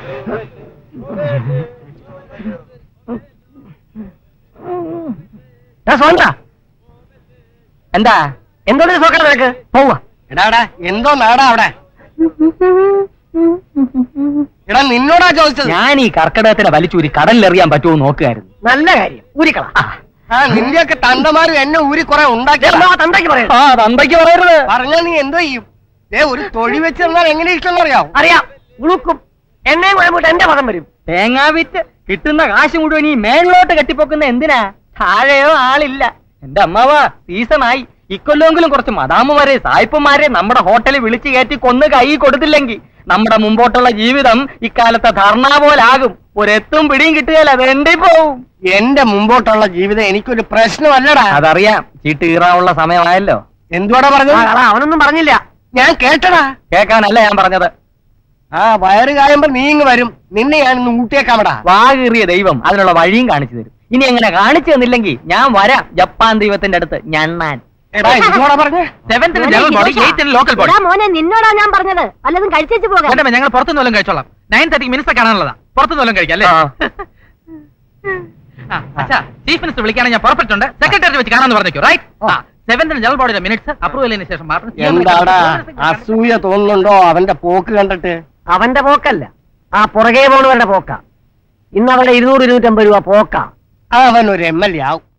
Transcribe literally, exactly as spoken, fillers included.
എന്താ എന്തോ സോക്കട നിനക്ക് പോവാ. എടാ എന്തോ നാടാ അവിടെ? എടാ നിന്നോടാ ചോദിച്ചത്. ഞാൻ ഈ കർക്കിടകത്തിനെ വലിച്ചൂരി കടലിലെറിയാൻ പറ്റുമോ നോക്കുകയായിരുന്നു. നല്ല കാര്യം, ഊരിക്കള. ആ നിന്റെയൊക്കെ തന്തമാര് എന്നെ ഊരി കുറെ ഉണ്ടാക്കി. തന്തയ്ക്ക് പറയരുത്. ആ തന്തയ്ക്ക് പറയരുത്. പറഞ്ഞാൽ നീ എന്തോ ചെയ്യും? ഏ ഒരു തൊഴി വെച്ചിരുന്നാൽ എങ്ങനെ ഇഷ്ടം അറിയാം? അറിയാം, ഉളുക്കും. എന്നെയും കുഴമ്പിട്ട് എന്റെ പദം വരും. തേങ്ങാ വിറ്റ് കിട്ടുന്ന കാശ് മുഴുവൻ ഈ മേളിലോട്ട് കെട്ടിപ്പോക്കുന്ന എന്തിനാ? താഴെയോ ആളില്ല. എന്റെ അമ്മാവാ, സീസണായി. ഇക്കൊല്ലെങ്കിലും കുറച്ച് മദാമുമാരെ സായിപ്പുമാരെ നമ്മുടെ ഹോട്ടലിൽ വിളിച്ചു കയറ്റി കൊന്ന് കൈ കൊടുത്തില്ലെങ്കിൽ നമ്മുടെ മുമ്പോട്ടുള്ള ജീവിതം ഇക്കാലത്തെ ധർണ പോലാകും. ഒരെത്തും പിടിയും കിട്ടുകയല്ല, വേണ്ടി പോവും. എന്റെ മുമ്പോട്ടുള്ള ജീവിതം എനിക്കൊരു പ്രശ്നമല്ലടാ. അതറിയാം, ചീട്ട് കീറാനുള്ള സമയമായല്ലോ. എന്തുവാടാ പറഞ്ഞത്? അവനൊന്നും പറഞ്ഞില്ല. ഞാൻ കേട്ടടാ. കേൾക്കാനല്ല ഞാൻ പറഞ്ഞത്. ആ വയറ് കായുമ്പോ നീ ഇങ്ങ് വരും. നിന്നെ ഞാൻ ഇന്ന് ഊട്ടിയേക്കാമടാ. വാകീറിയ ദൈവം അതിനുള്ള വഴിയും കാണിച്ചു തരും. ഇനി എങ്ങനെ കാണിച്ചു തന്നില്ലെങ്കിൽ ഞാൻ വരാം ജപ്പാൻ ദൈവത്തിന്റെ അടുത്ത് ഞണ്ണാൻ. മോനെ നിന്നോടാ ഞാൻ പറഞ്ഞത്. വല്ലതും കഴിച്ചു പോകാം. ഞങ്ങൾ പുറത്തുനിന്ന് വല്ലതും കഴിച്ചോളാം. നയൻ തേർട്ടിക്ക് മിനിസ്റ്റർ കാണാനുള്ളതാ. പുറത്തുനിന്ന് വല്ലതും കഴിക്കാം അല്ലേ? ചീഫ് മിനിസ്റ്റർ വിളിക്കുകയാണെങ്കിൽ ഞാൻ പുറപ്പെട്ടുണ്ട്. സെക്രട്ടറി വെച്ച് കാണാന്ന് പറഞ്ഞേക്കോ. റൈറ്റ്. സെവന്തിന് ജനറൽ ബോഡിയുടെ മിനിറ്റ്സ് അപ്രൂവലിന് ശേഷം മാത്രം. എന്താടാ അസൂയ തോന്നുന്നുണ്ടോ അവന്റെ പോക്ക് കണ്ടിട്ട്? അവന്റെ പോക്കല്ല, ആ പുറകെ പോണവരുടെ പോക്ക. ഇന്ന് അവരുടെ ഇരുന്നൂറ് ഇരുന്നൂറ്റമ്പത് രൂപ പോക്ക. അവൻ ഒരു എം എൽ എ ആവും.